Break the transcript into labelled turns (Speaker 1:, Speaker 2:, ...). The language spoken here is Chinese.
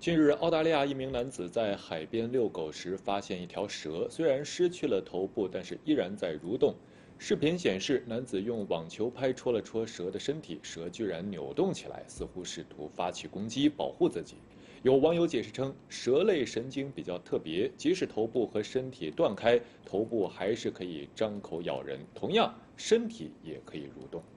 Speaker 1: 近日，澳大利亚一名男子在海边遛狗时发现一条蛇，虽然失去了头部，但是依然在蠕动。视频显示，男子用网球拍戳了戳蛇的身体，蛇居然扭动起来，似乎试图发起攻击，保护自己。有网友解释称，蛇类神经比较特别，即使头部和身体断开，头部还是可以张口咬人，同样身体也可以蠕动。